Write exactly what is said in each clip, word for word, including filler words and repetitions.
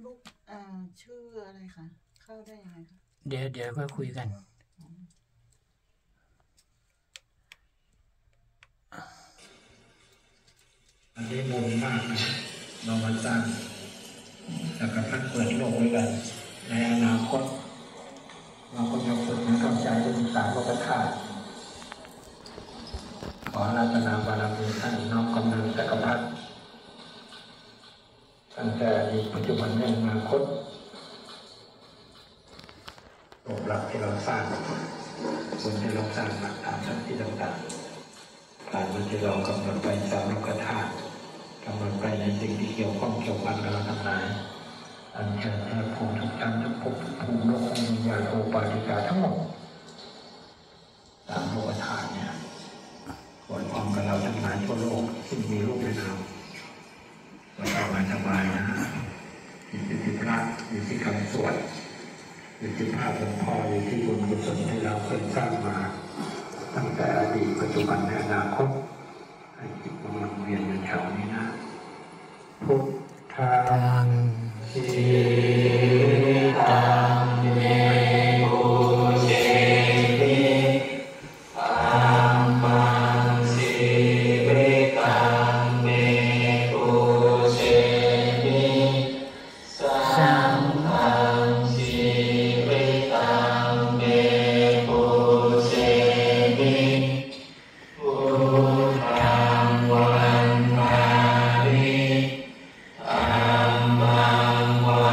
ลูกอ่าชื่ออะไรคะเข้าได้ยังไงคะเดี๋ยวเดี๋ยวก็คุยกันอันนี้บุญมากนะเรามาสร้างจักรพรรดิเปิดโลกด้วยกันในอนาคตเราก็จะฝึกให้เข้าใจเรื่องสามโลกธาตุขออาราธนาบารมีท่านน้อมกำลังจักรพรรดิตั้งแต่อดีตปัจจุบันและอนาคตโลกหลักที่เราสร้างส่วนที่เราสร้างหลักฐานทั้งที่ต่างๆผ่านมาที่เรากำหนดไปสามโลกธาตุกำหนดไปในสิ่งที่เกี่ยวข้องเกี่ยวพันกับเราทั้งหลายอันเชิญให้ภูมิทุกท่านทุกภพภูมิโลกวิญญาณโอปาติกาทั้งหมดสามโลกธาตุเนี่ยขอความกับเราทั้งหลายทั่วโลกที่มีรูปเป็นนามเราสบายสบายนะอยู่ที่พระอยู่ที่คำสวดอยู่ที่ภาพหลวงพ่ออยู่ที่บุญกุศลที่เราเคยสร้างมาตั้งแต่อดีตปัจจุบันและอนาคตให้จิตกำลังเวียนอยู่แถวนี้นะพุทธังสีตังเมปุเชติธัมมังสีริตังเมปุเชติสังฆังสีริตังเมปุเชติพุทธังวันนามิธัมมังวัน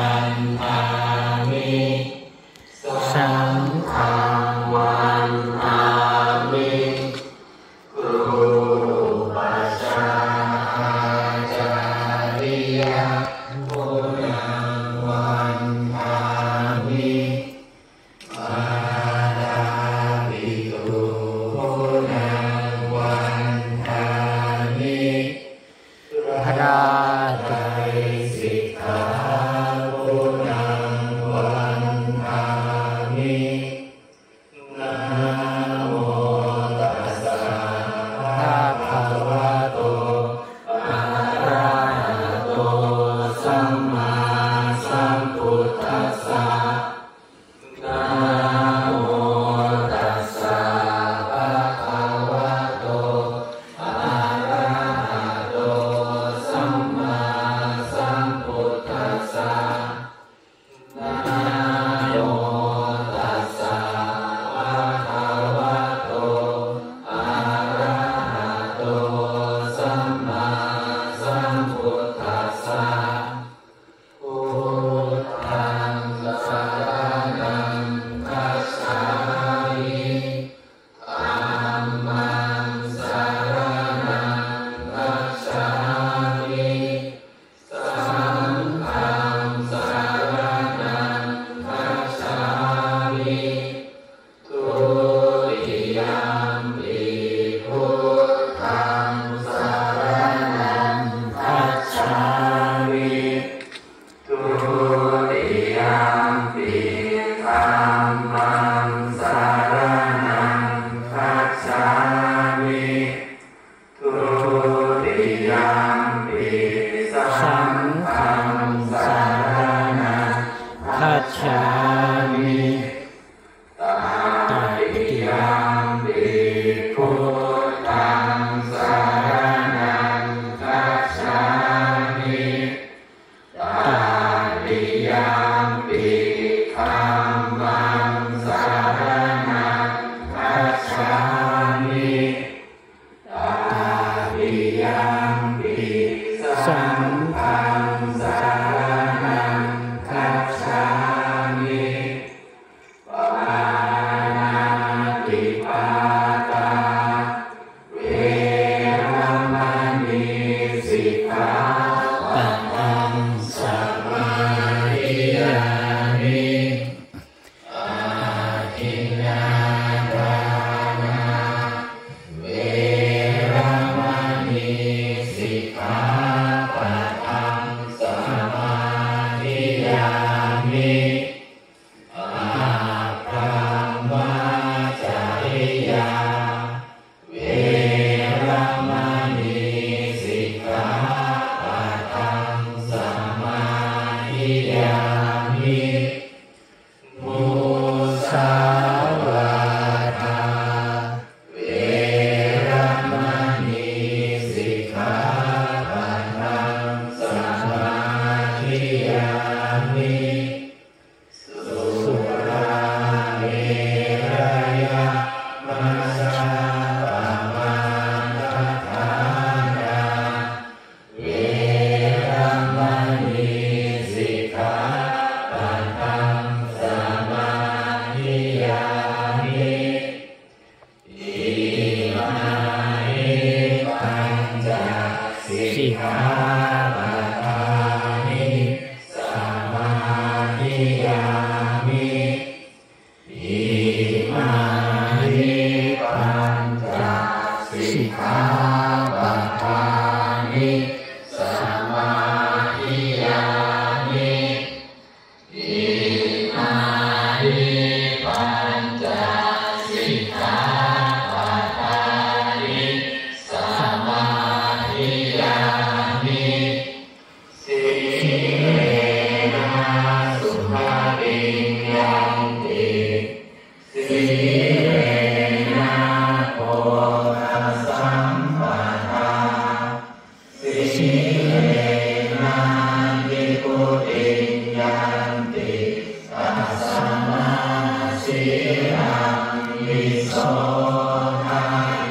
สิกขาปะทานิสมาธิยามิอิมานิปัญจสิกขาปะทานิสมาธิยามิอิมานิปัญจสิกขาปะทานิสมาธิยามิสีเลนะสุขติยังติสีเลนะโพธิสัมปทาสีเลนะวิปุติยังติตัสสมาสีลังวิโสทะเย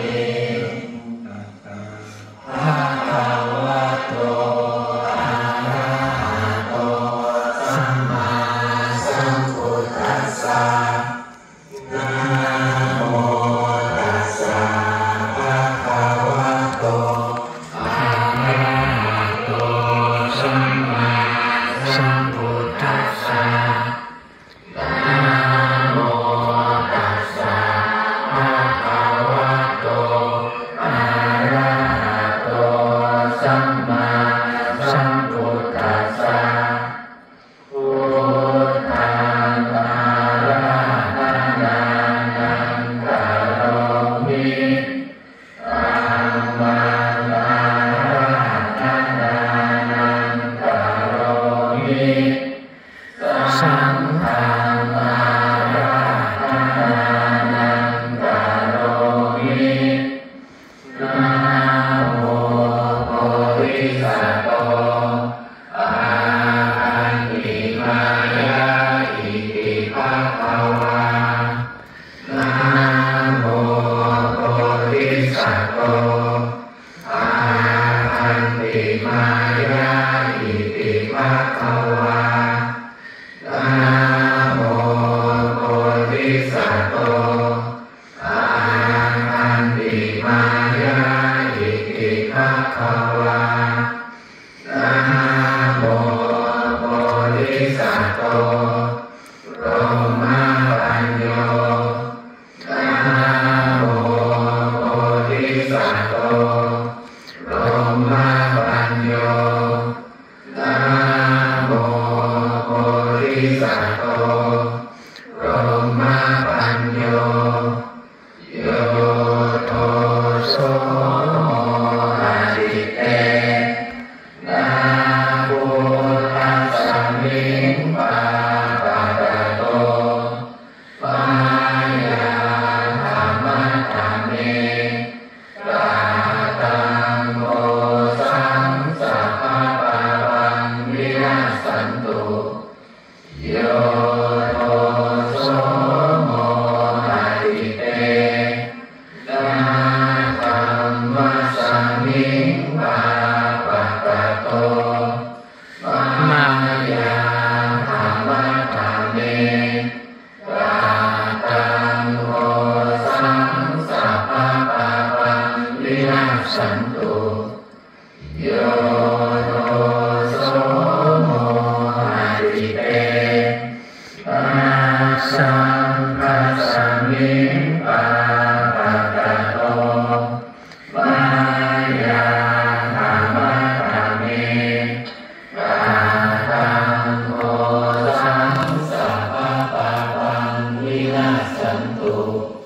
ภะคะวะโตอะระหะโตสัมมาสัมพุทธัสสะนะโมตัสสะภะคะวะโตอะระหะโตสัมมาสัมพุทธัสสะนะโมตัสสะภะคะวะโตอะระหะโตสัมมาสัมพุทธัสสะพุทธังอะระหะนานังกะโรมิธัมมังอะระหะนานังกะโรมิสังฆังอะระหะนานังกะโรมินะโมโพธิสัตว์โตอะหันติมายาอิติภะคะวานะโมโพธิสัตว์โตอะหันติมายาอิติภะคะวานะโมโพธิสัตว์โตอะหันติมายาอิติภะคะวานะโมโพธิสัตว์โตโรมาปัญโยนะโมโพธิสัตว์โตโรมาปัญโยนะโมโพธิสัตว์โตโรมาปัญโยโยโทโสอาทิเตนะพุทธัสสะมิงปะปะกะโตปายาธรรมะธรรมเมกาตังโมสังสัพพะปะวังวินัสสันตุโยโทโสโมอาทิเตนะธัมมัสสะมิงปะปะกะโตมายาธรรมะธรรมเมกาตังโมสังสัพพะปะวังวินัสสันตุโยโทโสโมอาทิเตนะสังคัสสะมิงปะปะกะโตมายาธรรมะธรรมเมกาตังโมสังสัพพะปะวังวินัสสันตุ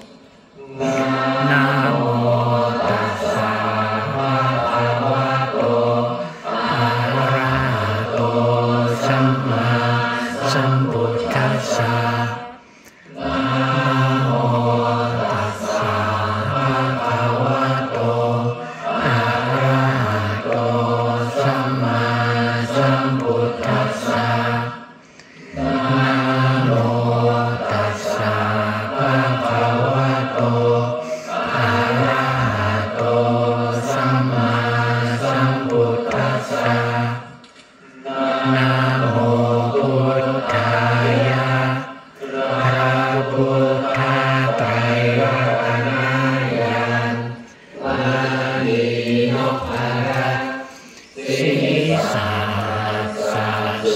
นะโมตัสสะภะคะวะโตอะระหะโตสัมมาสัมพุทธัสสะนะโมตัสสะภะคะวะโตอะระหะโตสัมมาสัมพุทธัสสะนะโมตัสสะภะคะวะโตอะระหะโตสัมมาสัมพุทธัสสะนะโมพุทธายะพระพุทธไตรรัตนญาณวาลีนพรัตน์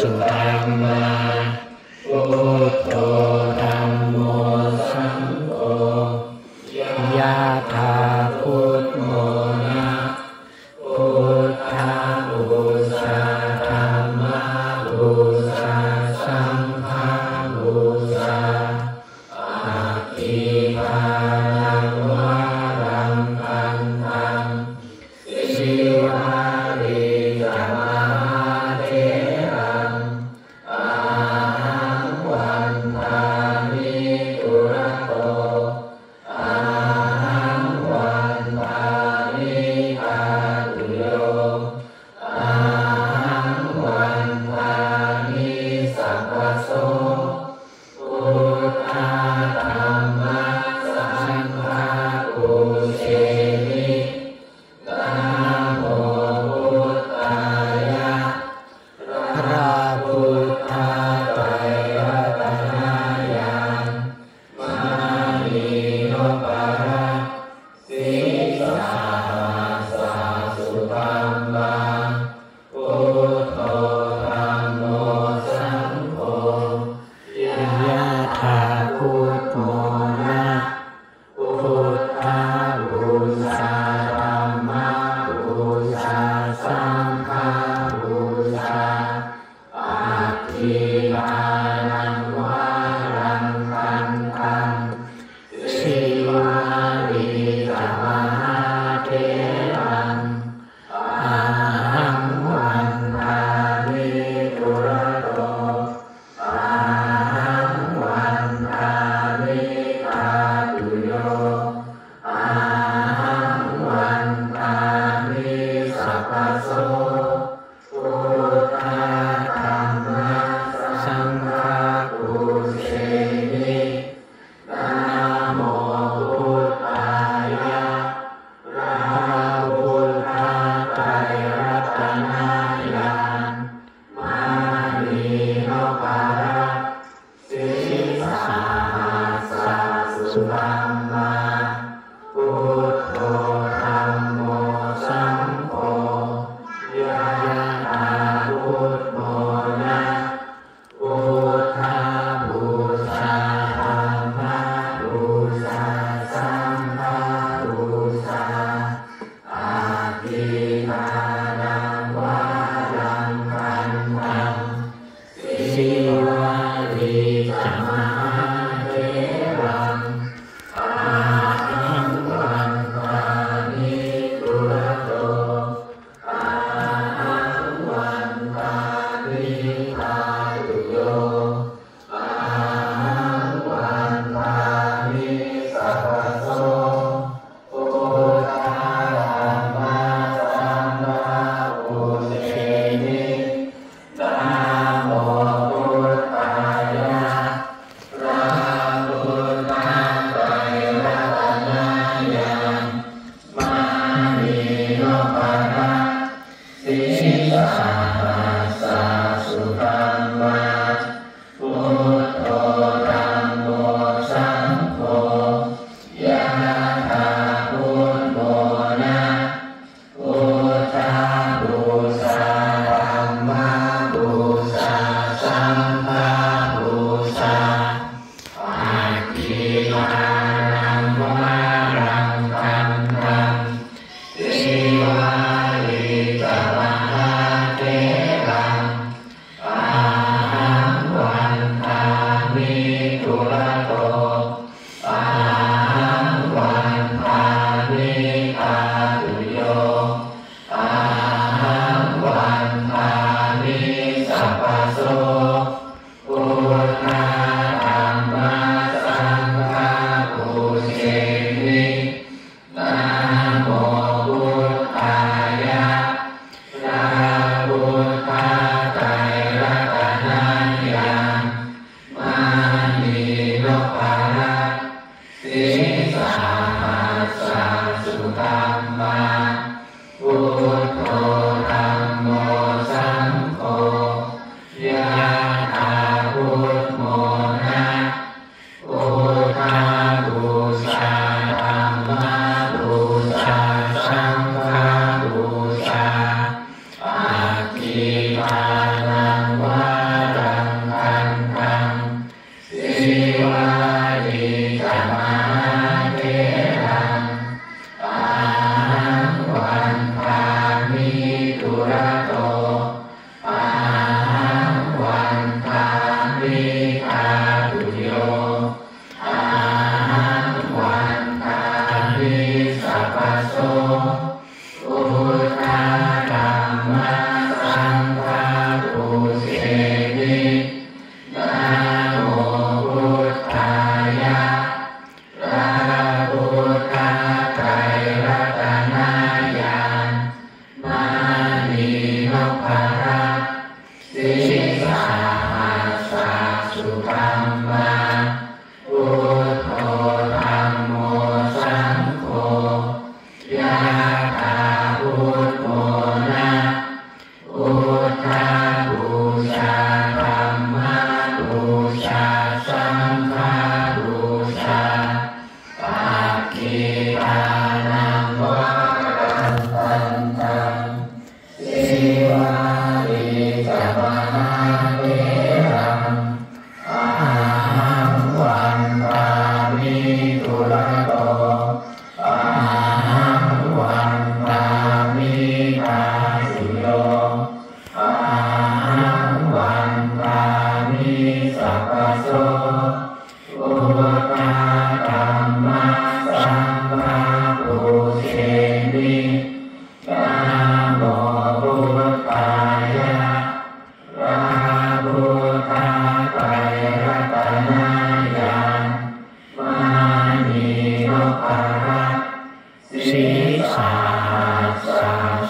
สุธัมมาพุทโธธัมโมสังโฆยะถาพุทโมนะพุทธาบูชาธัมมาบูชาสังฆาบูชาอภิวาทวารังคันตังสิวาริจมหาเถรังอาหังวันทามิตุระโตอาหังวันทามิกาตุโยอาหังวันทามิสัพพโสพุทธาธัมมาสังฆาปุเชมินะโมพุทธายะพระพุทธไตรรัตนญาณมานีโนปาระสิสาสาสุธัมมาพุทโธธัมโมสังโฆยะถาพุทโมนะพุทธาบูชาธัมมาบูชาสังฆาบูชาอภิวานังวารังคันตังสิวาริจมหาเถรังอาหังวันทามิตุระโตอาหังวันทามิกาตุโยอาหังวันทามิสัพพโสพุทธาธัมมาสังฆาปุเชมินะโมพุทธายะพระพุทธไตรรัตนญาณมานีโนปาระสิสาสาสุธัมมาพุทโธธัมโมสังโฆยะถาพุทโมนะพุทธาบูชาธัมมาบูชาสังฆาบูชาอาภิวานังวารังคันตังสิวาริจมหาเถรังอาหังวันทามิตุระโตอาหังวันทามิกาตุโยอาหังวันทามิสัพพโสพุทธาธัมมาสังฆา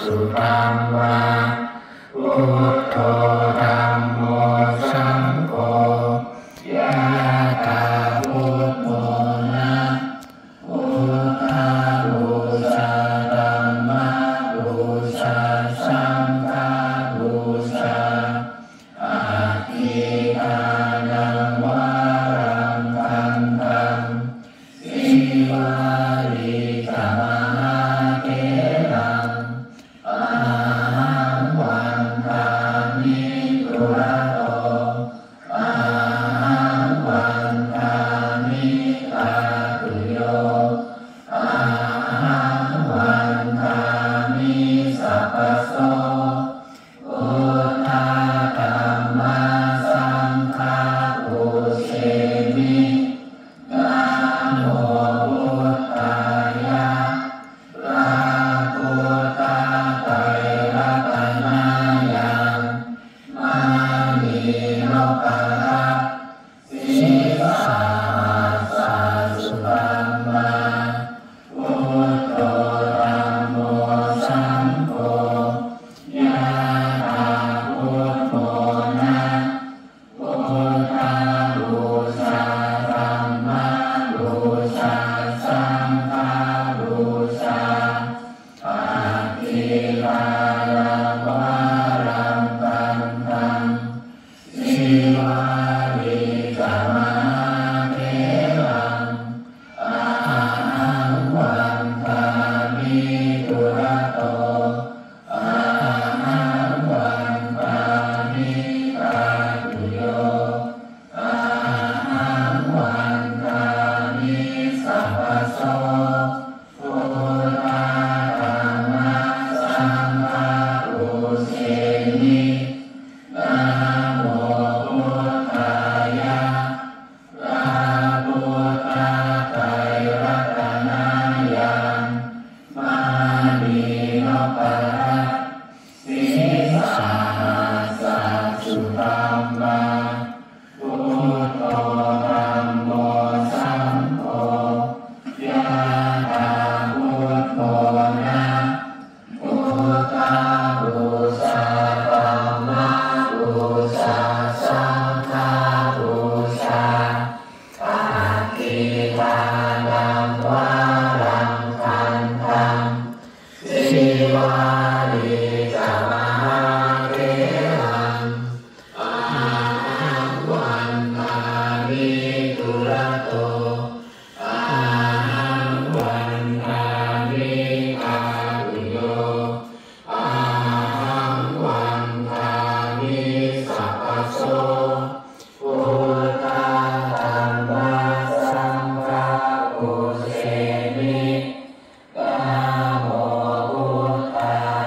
สุธัมมาพุทโธธัมโมสังโฆยะถาพุทโธนะพุทธาบูชาธัมมาบูชาสังฆาบูชาอาทิทานังวารังคันธังสิวาลิสมหาเถรังอาหังวันทามิตุระโตอาหังวันทามิตาตุโยอาหังวันทามิสัพพโสพุทธาธัมมาสังฆาปุเชมินะโมพุทธายะพระพุทธไตรรัตนายังมานีโนปะระสิสาสาสุธัมมาพุทโธธัมโมสังโฆยะถาพุทโธนะพุทธาบูชาธัมมาบูชาสังฆาบูชาอาทิทานังวารังคันธังสิวาลิสมหาเถรังอาหังวันทามิตุระโตอาหังวันทามิตาตุโยอาหังวันทามิสัพพโสพุทธาธัมมาสังฆาปุเชมินะโมพุทธายะพระพุทธไตรรัตนายังมานีโนปะระสิสาสาสุธัมมาพุทโธธัมโมสังโฆยะถาพุทโธนะพุทธาบูชาธัมมาบูชาสังฆาบูชาอาทิทานังวารังคันธังสิวาลิสมหาเถรังอาหังวันทามิตุระโตอาหังวันทามิตาตุโยอาหังวันทามิสัพพโสพุทธาธัมมาสังฆาปุเชมินะโมพุทธา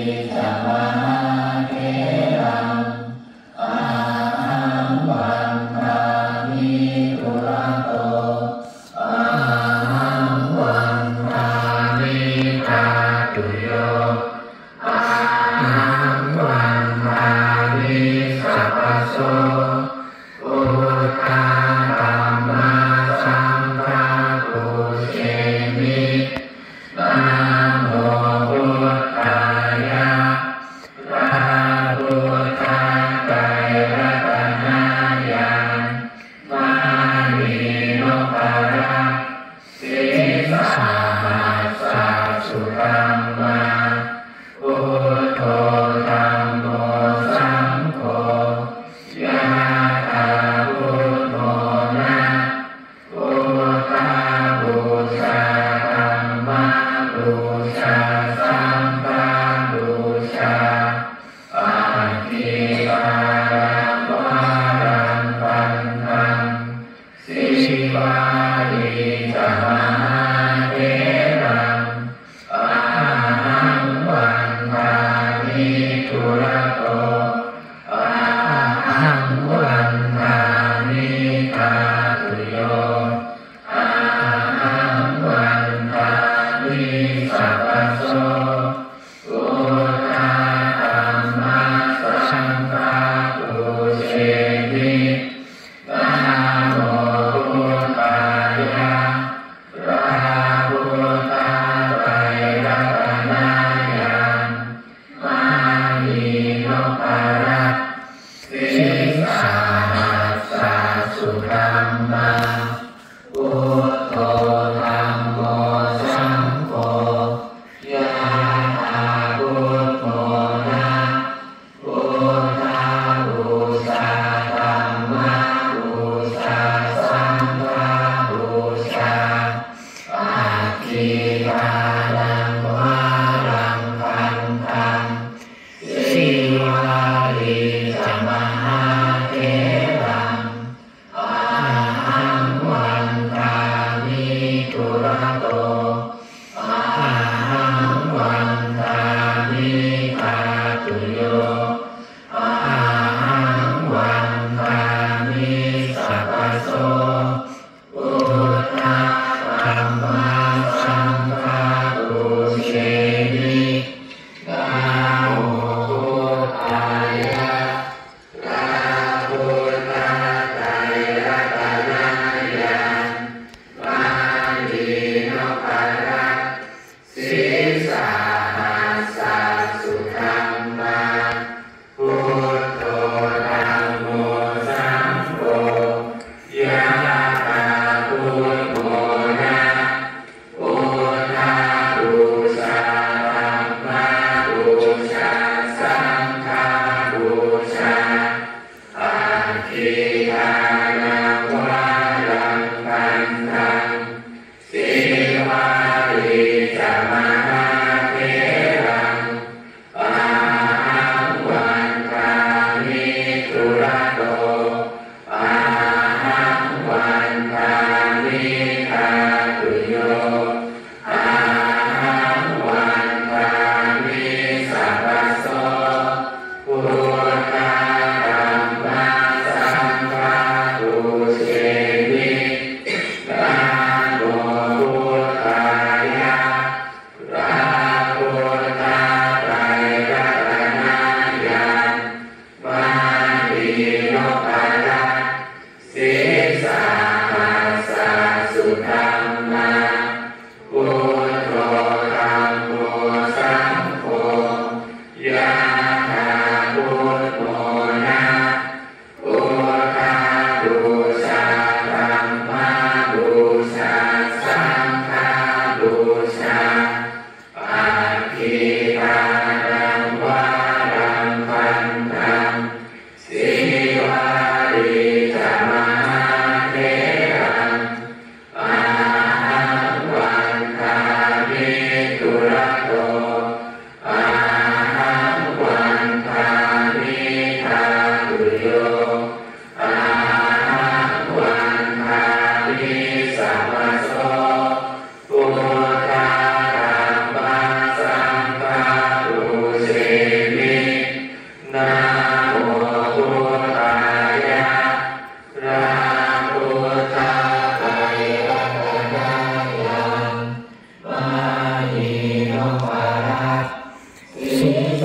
จะมหาเถรังอาหังวันทามิทุระโตอาหังวันทามิธาตุโยอาหังวันทามิสัพพโสพุทธาธัมมาสังฆาปุเชมินะโมพุทธายะพระพุทธไตรรัตนญาณมณีนพรัตน์สิงสาหัสสะสุตัมมาพุทโธธัมโมสังโฆยะถาพุทโธนะพุทธาบูชาธัมมาบูชาสังฆาบูชาอาทิตารังวารังปันธังสิวาลีจะมหาเถรังอาหังวันทามิทุระโตอาหังวันทามิธาตุโยอาหังวันทามิสัพพโสพุทธาธัมมาสังฆาปุเชมินะโมพุทธายะพระพุทธไตรรัตนญาณมณีนพรัตน์สิงสาหัสสะสุตัมมาพุทโธธัมโมสังโฆยะถาพุทโธนะพุทธาบูชาธัมมาบูชาสังฆาบูชาอาทิตารังวารังพันธังสิวาลีจะมหาเถรังอาหังวันทามิทุระโตอาหังวันทามิธาตุโยอาหังวันทามิสัพพโสพุทธาธัมมาสังฆาปุเชมินะโมพุทธายะพระพุทธไตรรัตนญาณมณีนพรัตน์สิงสาหัสสะสุตัมมาพุทโธธัมโมสังโฆยะถาพุทโธนะพุทธาบูชาธัมมาบูชาสังฆาบูชาอาทิตารังวารังปันธังสิวาลีจะมหาเถรังอาหังวันทามิทุระโตอาหังวันทามิธาตุโยอาหังวันทามิสัพพโสพุทธาธัมมาสังฆาปุเชมินะโมพุทธายะพระพุทธไตรรัตนญาณมณีนพรัตน์สิงสาหัสสะสุตัมมาพุทโธธัมโมสังโฆยะถาพุทโธนะพุทธาบูชาธัมมาบูชาสังฆาบูชาอาทิตารังวารังพันธังสิวาลีจะมหาเถรังอาหังวันทามิทุระโตอาหังว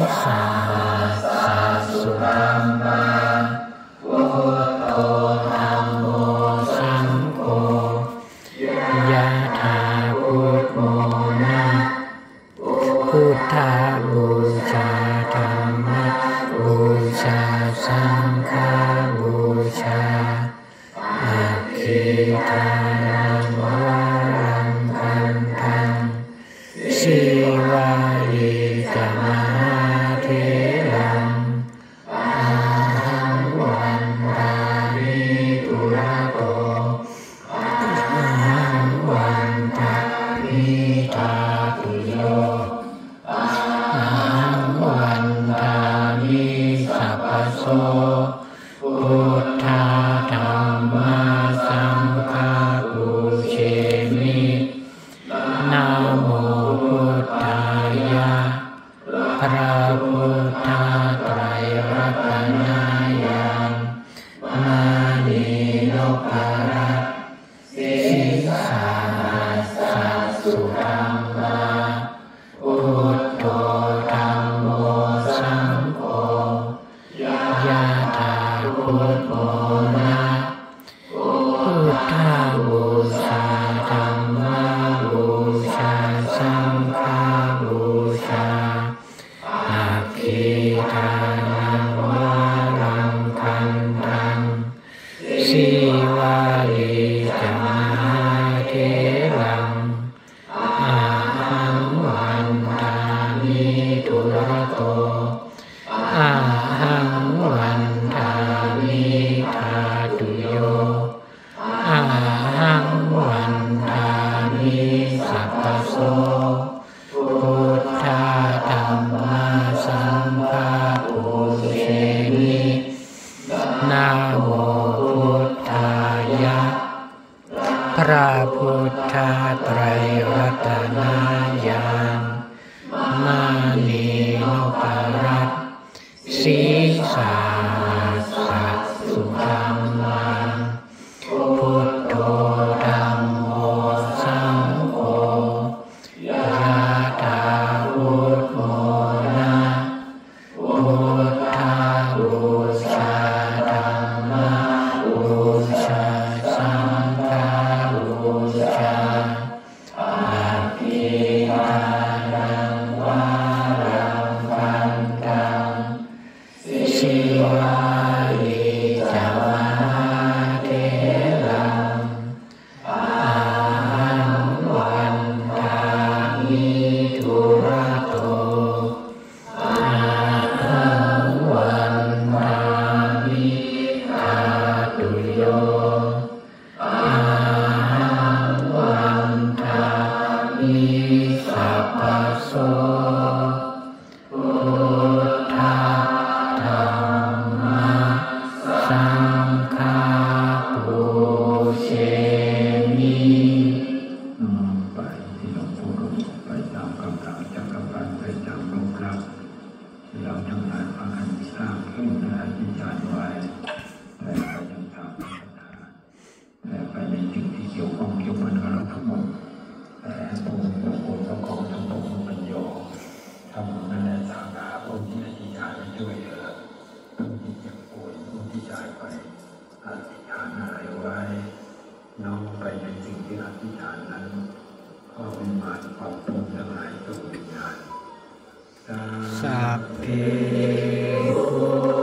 สาสัสสุธัมมาพุทโธธัมโมสังโฆยะถาพุทโมนะพุทธาบูชาธัมมบูชาสังฆบูชาอาคิทานังวารังคันทังสีวาลีกมหาเถรังอาหังวันทามิตุระโตอาหังวันทามิทาตุโยอาหังวันทามิสัพพโสพุทธาธัมมาสังฆาปุเชมินะโมพุทธายะพระพุทธไตรรัตนายานมานีโนภารัตสิสาสัสสุธัมมาพุทโธธัมโมสังโฆยะถาพุทโมนะพุทธาบูชาธัมมาบูชาสังฆาบูชาอาคิทานังวารังคันทังสีวาลีกมหาเถรังอาหังวันทามิตุระโตอาหังวันทามิทาตุโยอาหังวันทามิสัพพโสพุทธาธัมมาสังฆาปุเชมินะโมพุทธายะพระพุทธไตรรัตนายานมานีโนภารัตสิสาสัสสุธัมมาพุทโธธัมโมสังโฆยะถาพุทโมนะพุทธาบูชาธัมมาบูชาสังฆาบูชาอาคิทานังวารังคันทังสีวาลีจามหาเถรังอาหังวันทามิตุระโตอาหังวันทามิทาตุโยอาหังวันทามิสัพพโสพุทธาธัมมาสังฆาปุเชมิไปที่เราพูดไปตามคำถามจากคำพันไปตามลมรับที่เราทั้งหลายฟังกันสร้างขึ้นในอธิษฐานไว้แต่ไปยังทางพระประธานแต่ไปในสิ่งที่เกี่ยวข้องเกี่ยวกับเราทั้งหมดแต่ผู้มีพระคุณพระของทั้งหมดมันโยทำนั่นแหละสาขาผู้ที่อธิษฐานไปช่วยเหลือผู้ที่เจ็บป่วยผู้ที่จ่ายไปอธิษฐานอะไรไว้น้อมไปในสิ่งที่อธิษฐานนั้นก็เป็นมาความทุกข์ทั้งหลายตัววิญญาณสัพเพพุ